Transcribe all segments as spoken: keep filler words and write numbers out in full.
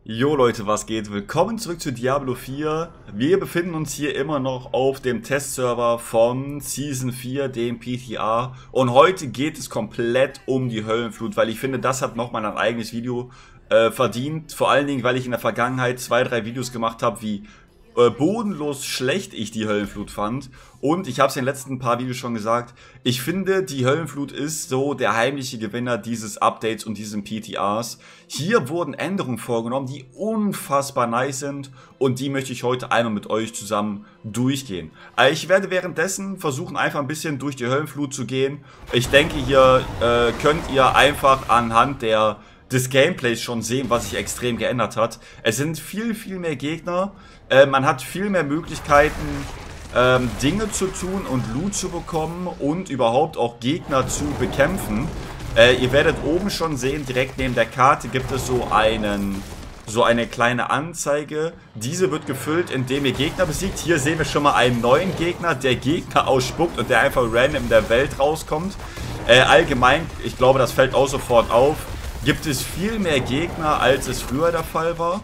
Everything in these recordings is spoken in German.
Jo Leute, was geht? Willkommen zurück zu Diablo vier. Wir befinden uns hier immer noch auf dem Testserver von Season vier, dem P T A. Und heute geht es komplett um die Höllenflut, weil ich finde, das hat nochmal ein eigenes Video äh, verdient. Vor allen Dingen, weil ich in der Vergangenheit zwei, drei Videos gemacht habe, wie äh, bodenlos schlecht ich die Höllenflut fand. Und ich habe es in den letzten paar Videos schon gesagt, ich finde, die Höllenflut ist so der heimliche Gewinner dieses Updates und diesen P T As. Hier wurden Änderungen vorgenommen, die unfassbar nice sind und die möchte ich heute einmal mit euch zusammen durchgehen. Also ich werde währenddessen versuchen, einfach ein bisschen durch die Höllenflut zu gehen. Ich denke, hier äh, könnt ihr einfach anhand der des Gameplays schon sehen, was sich extrem geändert hat. Es sind viel, viel mehr Gegner. Äh, man hat viel mehr Möglichkeiten, ähm, Dinge zu tun und Loot zu bekommen und überhaupt auch Gegner zu bekämpfen. Äh, ihr werdet oben schon sehen, direkt neben der Karte gibt es so einen, so eine kleine Anzeige. Diese wird gefüllt, indem ihr Gegner besiegt. Hier sehen wir schon mal einen neuen Gegner, der Gegner ausspuckt und der einfach random in der Welt rauskommt. Äh, allgemein, ich glaube, das fällt auch sofort auf, gibt es viel mehr Gegner, als es früher der Fall war.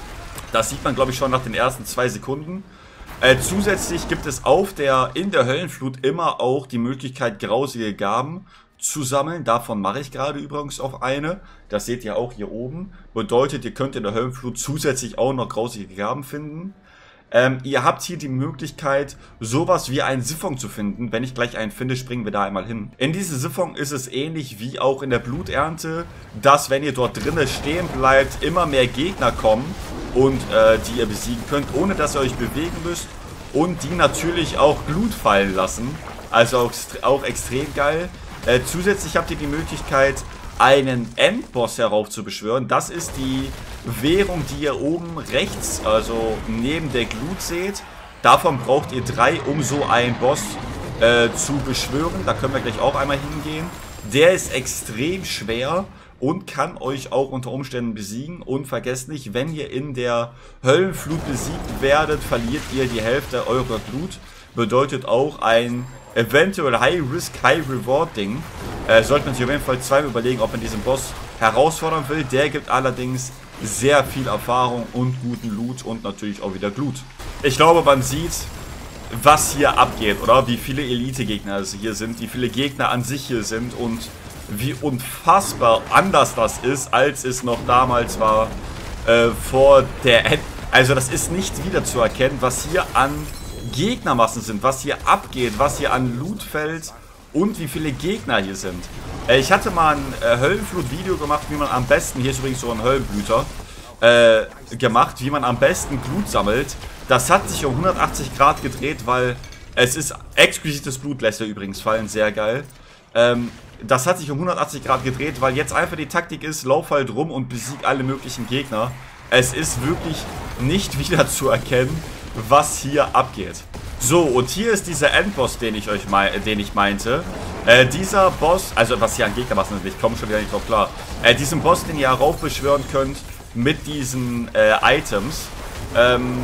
Das sieht man, glaube ich, schon nach den ersten zwei Sekunden. Äh, zusätzlich gibt es auf der, in der Höllenflut immer auch die Möglichkeit, grausige Gaben zu sammeln. Davon mache ich gerade übrigens auch eine. Das seht ihr auch hier oben. Bedeutet, ihr könnt in der Höllenflut zusätzlich auch noch grausige Gaben finden. Ähm, ihr habt hier die Möglichkeit, sowas wie einen Siphon zu finden. Wenn ich gleich einen finde, springen wir da einmal hin. In diesem Siphon ist es ähnlich wie auch in der Bluternte, dass, wenn ihr dort drinnen stehen bleibt, immer mehr Gegner kommen und äh, die ihr besiegen könnt, ohne dass ihr euch bewegen müsst. Und die natürlich auch Glut fallen lassen. Also auch, auch extrem geil. Äh, zusätzlich habt ihr die Möglichkeit, einen Endboss heraufzubeschwören. Das ist die Währung, die ihr oben rechts, also neben der Glut seht. Davon braucht ihr drei, um so einen Boss äh, zu beschwören. Da können wir gleich auch einmal hingehen. Der ist extrem schwer und kann euch auch unter Umständen besiegen. Und vergesst nicht, wenn ihr in der Höllenflut besiegt werdet, verliert ihr die Hälfte eurer Glut. Bedeutet auch ein eventuell High-Risk, High-Reward-Ding. Äh, sollte man sich auf jeden Fall zweimal überlegen, ob man diesen Boss herausfordern will. Der gibt allerdings sehr viel Erfahrung und guten Loot und natürlich auch wieder Glut. Ich glaube, man sieht, was hier abgeht, oder? Wie viele Elite-Gegner es hier sind, wie viele Gegner an sich hier sind und wie unfassbar anders das ist, als es noch damals war, äh, vor der End. Also das ist nicht wiederzuerkennen, was hier an Gegnermassen sind, was hier abgeht, was hier an Loot fällt und wie viele Gegner hier sind. Äh, ich hatte mal ein äh, Höllenflut-Video gemacht, wie man am besten, hier ist übrigens so ein Höllenblüter, äh, gemacht, wie man am besten Glut sammelt. Das hat sich um hundertachtzig Grad gedreht, weil es ist exquisites Blut, lässt er übrigens fallen, sehr geil. Ähm, das hat sich um hundertachtzig Grad gedreht, weil jetzt einfach die Taktik ist, lauf halt rum und besieg alle möglichen Gegner. Es ist wirklich nicht wiederzuerkennen, was hier abgeht. So, und hier ist dieser Endboss, den ich euch mei den ich meinte. Äh, dieser Boss, also was hier an Gegnermassen ist, ich komme schon wieder nicht drauf klar. Äh, diesen Boss, den ihr heraufbeschwören könnt mit diesen äh, Items. Ähm,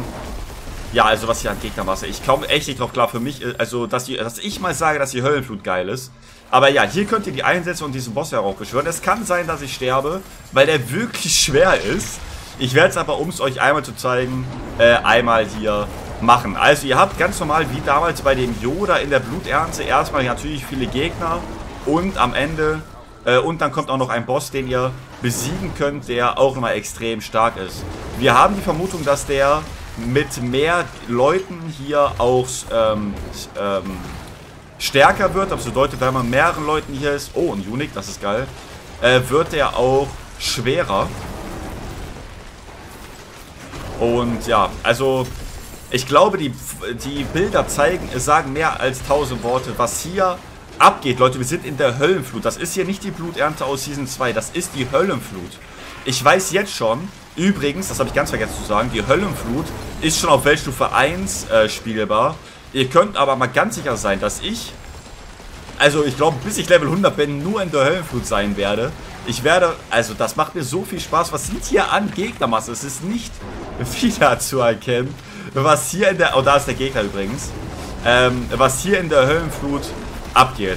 ja, also was hier an Gegnermasse. Ich komme echt nicht drauf klar für mich, also dass, die, dass ich mal sage, dass die Höllenflut geil ist. Aber ja, hier könnt ihr die einsetzen und diesen Boss heraufbeschwören. Es kann sein, dass ich sterbe, weil der wirklich schwer ist. Ich werde es aber, um es euch einmal zu zeigen, äh, einmal hier machen. Also ihr habt ganz normal, wie damals bei dem Yoda in der Bluternte, erstmal natürlich viele Gegner und am Ende, äh, und dann kommt auch noch ein Boss, den ihr besiegen könnt, der auch nochmal extrem stark ist. Wir haben die Vermutung, dass der mit mehr Leuten hier auch ähm, ähm, stärker wird. Das bedeutet, wenn man mehreren Leuten hier ist, oh, ein Unique, das ist geil, äh, wird der auch schwerer. Und ja, also ich glaube, die, die Bilder zeigen, es sagen mehr als tausend Worte, was hier abgeht. Leute, wir sind in der Höllenflut. Das ist hier nicht die Bluternte aus Season zwei, das ist die Höllenflut. Ich weiß jetzt schon, übrigens, das habe ich ganz vergessen zu sagen, die Höllenflut ist schon auf Weltstufe eins äh, spielbar. Ihr könnt aber mal ganz sicher sein, dass ich, also ich glaube, bis ich Level hundert bin, nur in der Höllenflut sein werde. Ich werde, also das macht mir so viel Spaß. Was sind hier an Gegnermasse? Es ist nicht wiederzuerkennen, was hier in der, oh, da ist der Gegner übrigens, ähm, was hier in der Höllenflut abgeht.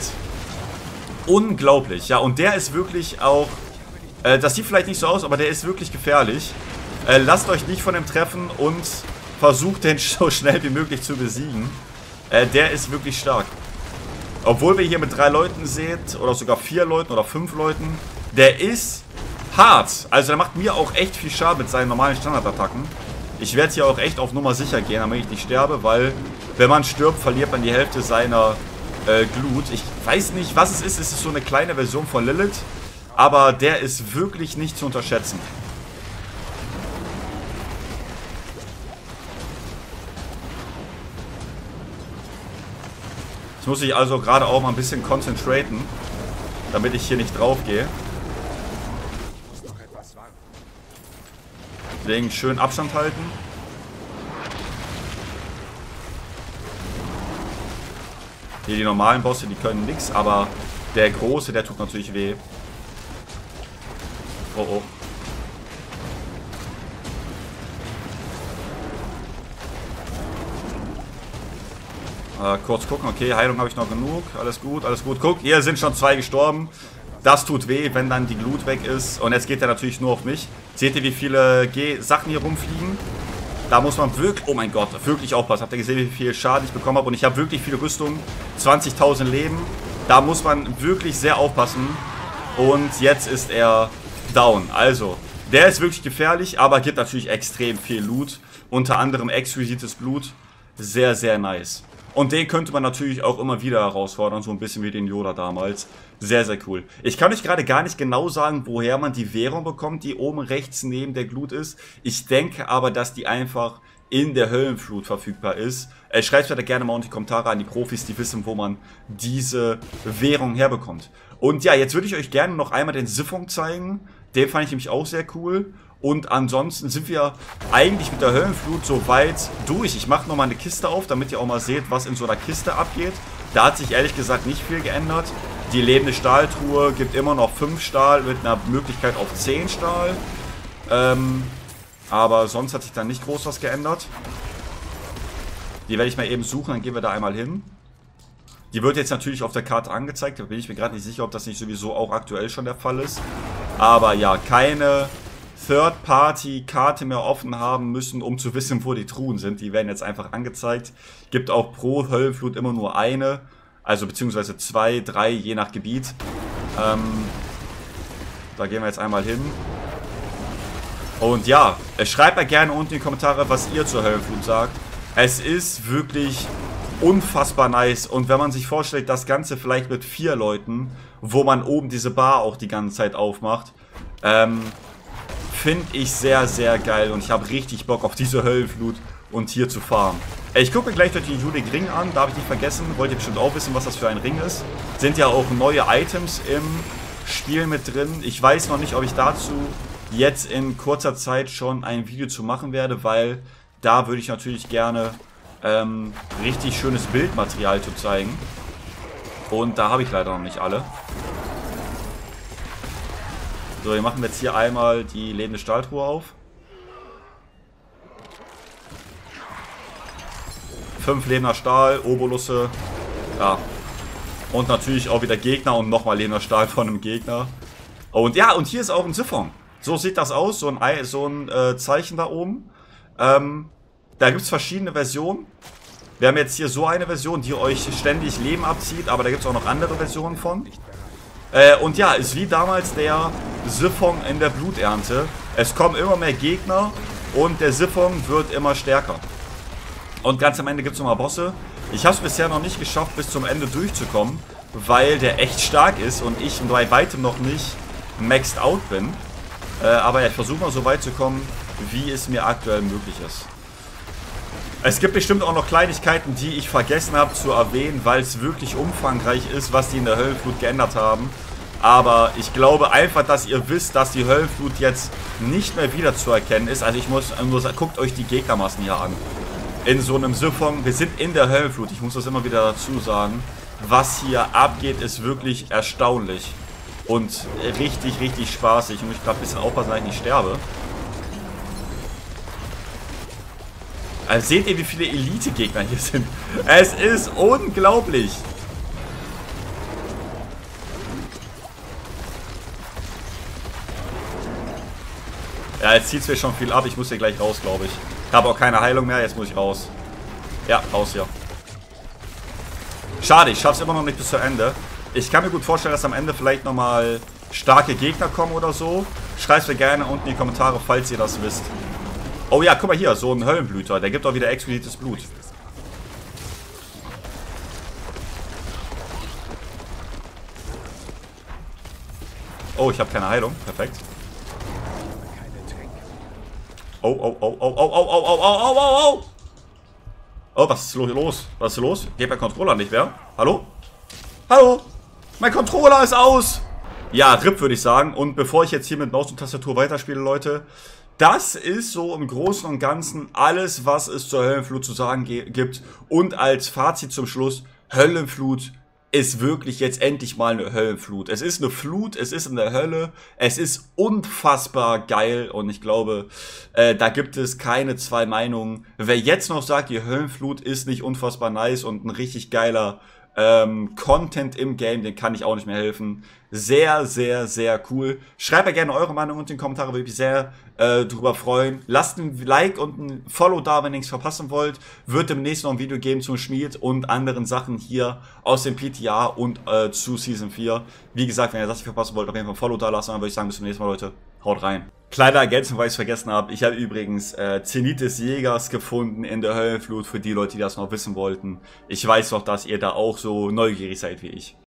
Unglaublich, ja, und der ist wirklich auch, äh, das sieht vielleicht nicht so aus, aber der ist wirklich gefährlich. Äh, lasst euch nicht von dem treffen und versucht den so schnell wie möglich zu besiegen. Äh, der ist wirklich stark. Obwohl wir hier mit drei Leuten seht, oder sogar vier Leuten oder fünf Leuten, der ist hart. Also der macht mir auch echt viel Schaden mit seinen normalen Standardattacken. Ich werde hier auch echt auf Nummer sicher gehen, damit ich nicht sterbe, weil wenn man stirbt, verliert man die Hälfte seiner äh, Glut. Ich weiß nicht, was es ist. Es ist so eine kleine Version von Lilith, aber der ist wirklich nicht zu unterschätzen. Jetzt muss ich also gerade auch mal ein bisschen konzentrieren, damit ich hier nicht drauf gehe. Deswegen schön Abstand halten. Hier die normalen Bosse, die können nichts, aber der große, der tut natürlich weh. Oh oh. Äh, kurz gucken, okay, Heilung habe ich noch genug. Alles gut, alles gut. Guck, hier sind schon zwei gestorben. Das tut weh, wenn dann die Glut weg ist. Und jetzt geht er natürlich nur auf mich. Seht ihr, wie viele G Sachen hier rumfliegen? Da muss man wirklich, oh mein Gott, wirklich aufpassen. Habt ihr gesehen, wie viel Schaden ich bekommen habe? Und ich habe wirklich viele Rüstungen. zwanzigtausend Leben. Da muss man wirklich sehr aufpassen. Und jetzt ist er down. Also, der ist wirklich gefährlich, aber gibt natürlich extrem viel Loot. Unter anderem exquisites Blut. Sehr, sehr nice. Und den könnte man natürlich auch immer wieder herausfordern, so ein bisschen wie den Yoda damals. Sehr, sehr cool. Ich kann euch gerade gar nicht genau sagen, woher man die Währung bekommt, die oben rechts neben der Glut ist. Ich denke aber, dass die einfach in der Höllenflut verfügbar ist. Äh, Schreibt mir da gerne mal unter die Kommentare an die Profis, die wissen, wo man diese Währung herbekommt. Und ja, jetzt würde ich euch gerne noch einmal den Siphon zeigen. Den fand ich nämlich auch sehr cool. Und ansonsten sind wir eigentlich mit der Höllenflut so weit durch. Ich mache nochmal eine Kiste auf, damit ihr auch mal seht, was in so einer Kiste abgeht. Da hat sich ehrlich gesagt nicht viel geändert. Die lebende Stahltruhe gibt immer noch fünf Stahl mit einer Möglichkeit auf zehn Stahl. Ähm, aber sonst hat sich da nicht groß was geändert. Die werde ich mal eben suchen, dann gehen wir da einmal hin. Die wird jetzt natürlich auf der Karte angezeigt. Da bin ich mir gerade nicht sicher, ob das nicht sowieso auch aktuell schon der Fall ist. Aber ja, keine Third-Party-Karte mehr offen haben müssen, um zu wissen, wo die Truhen sind. Die werden jetzt einfach angezeigt. Gibt auch pro Höllenflut immer nur eine. Also beziehungsweise zwei, drei, je nach Gebiet. Ähm, da gehen wir jetzt einmal hin. Und ja, schreibt mal gerne unten in die Kommentare, was ihr zur Höllenflut sagt. Es ist wirklich unfassbar nice. Und wenn man sich vorstellt, das Ganze vielleicht mit vier Leuten, wo man oben diese Bar auch die ganze Zeit aufmacht, ähm, finde ich sehr, sehr geil. Und ich habe richtig Bock auf diese Höllenflut und hier zu farmen. Ich gucke mir gleich durch den Judik Ring an, darf ich nicht vergessen. Wollt ihr bestimmt auch wissen, was das für ein Ring ist. Sind ja auch neue Items im Spiel mit drin. Ich weiß noch nicht, ob ich dazu jetzt in kurzer Zeit schon ein Video zu machen werde, weil da würde ich natürlich gerne ähm, richtig schönes Bildmaterial zu zeigen. Und da habe ich leider noch nicht alle. So, wir machen jetzt hier einmal die lebende Stahltruhe auf. Fünf lebender Stahl, Obolusse. Ja. Und natürlich auch wieder Gegner und nochmal lebender Stahl von einem Gegner. Und ja, und hier ist auch ein Siphon. So sieht das aus, so ein, so ein äh, Zeichen da oben. Ähm, da gibt es verschiedene Versionen. Wir haben jetzt hier so eine Version, die euch ständig Leben abzieht, aber da gibt es auch noch andere Versionen von. Äh, und ja, ist wie damals der Siphon in der Bluternte. Es kommen immer mehr Gegner und der Siphon wird immer stärker. Und ganz am Ende gibt es nochmal Bosse. Ich habe es bisher noch nicht geschafft, bis zum Ende durchzukommen, weil der echt stark ist und ich bei weitem noch nicht maxed out bin. Äh, aber ja, ich versuche mal so weit zu kommen, wie es mir aktuell möglich ist. Es gibt bestimmt auch noch Kleinigkeiten, die ich vergessen habe zu erwähnen, weil es wirklich umfangreich ist, was die in der Höllenflut geändert haben. Aber ich glaube einfach, dass ihr wisst, dass die Höllenflut jetzt nicht mehr wiederzuerkennen ist. Also ich muss nur sagen, guckt euch die Gegnermassen hier an. In so einem Siphon, wir sind in der Höllenflut, ich muss das immer wieder dazu sagen. Was hier abgeht, ist wirklich erstaunlich. Und richtig, richtig spaßig. Ich muss gerade ein bisschen aufpassen, dass ich nicht sterbe. Also seht ihr, wie viele Elite-Gegner hier sind? Es ist unglaublich. Ja, jetzt zieht es mir schon viel ab. Ich muss hier gleich raus, glaube ich. Ich habe auch keine Heilung mehr. Jetzt muss ich raus. Ja, raus hier. Schade, ich schaff's immer noch nicht bis zu Ende. Ich kann mir gut vorstellen, dass am Ende vielleicht nochmal starke Gegner kommen oder so. Schreibt mir gerne unten in die Kommentare, falls ihr das wisst. Oh ja, guck mal hier, so ein Höllenblüter. Der gibt auch wieder exquisites Blut. Oh, ich habe keine Heilung. Perfekt. Oh, oh, oh, oh, oh, oh, oh, oh, oh, oh, oh, oh. Oh, was ist los? Was ist los? Geht mein Controller nicht mehr? Hallo? Hallo? Mein Controller ist aus! Ja, R I P würde ich sagen. Und bevor ich jetzt hier mit Maus und Tastatur weiterspiele, Leute, das ist so im Großen und Ganzen alles, was es zur Höllenflut zu sagen gibt. Und als Fazit zum Schluss, Höllenflut ist wirklich jetzt endlich mal eine Höllenflut. Es ist eine Flut, es ist in der Hölle, es ist unfassbar geil und ich glaube, äh, da gibt es keine zwei Meinungen. Wer jetzt noch sagt, die Höllenflut ist nicht unfassbar nice und ein richtig geiler ähm, Content im Game, den kann ich auch nicht mehr helfen. Sehr, sehr, sehr cool. Schreibt mir gerne eure Meinung unten in die Kommentare, würde ich mich sehr äh, drüber freuen. Lasst ein Like und ein Follow da, wenn ihr nichts verpassen wollt. Wird demnächst noch ein Video geben zum Schmied und anderen Sachen hier aus dem P T A und äh, zu Season vier. Wie gesagt, wenn ihr das nicht verpassen wollt, auf jeden Fall ein Follow da lassen. Dann würde ich sagen, bis zum nächsten Mal, Leute. Haut rein. Kleine Ergänzung, weil ich es vergessen habe. Ich habe übrigens äh, Zenit des Jägers gefunden in der Höllenflut, für die Leute, die das noch wissen wollten. Ich weiß doch, dass ihr da auch so neugierig seid wie ich.